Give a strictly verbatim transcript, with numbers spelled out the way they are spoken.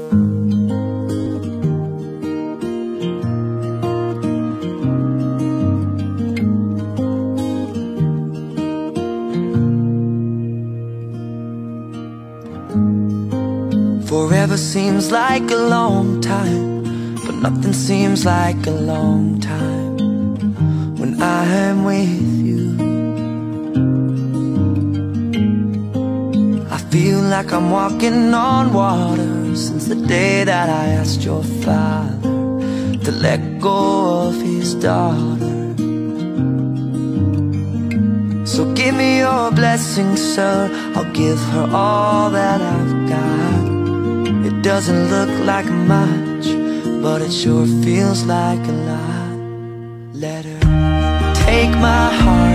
Forever seems like a long time, but nothing seems like a long time when I am with you. I feel like I'm walking on water since the day that I asked your father to let go of his daughter. So give me your blessing, sir, I'll give her all that I've got. It doesn't look like much, but it sure feels like a lot. Let her take my heart